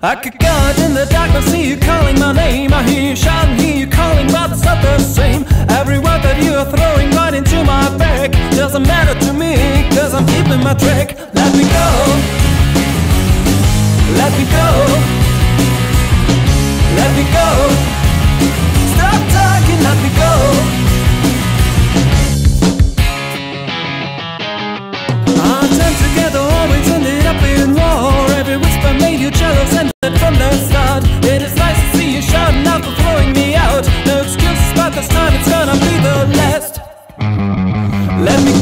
I could go out in the darkness, see you calling my name. I hear you shouting, hear you calling, but it's not the same. Every word that you are throwing right into my back doesn't matter to me, cause I'm keeping my track. Let me go, let me go, let me go. Stop talking, let me go. Our time together always ended up in war. Every whisper made you jealous and from the start. It is nice to see you shouting out for throwing me out. No excuses, but this time it's gonna be the last. Let me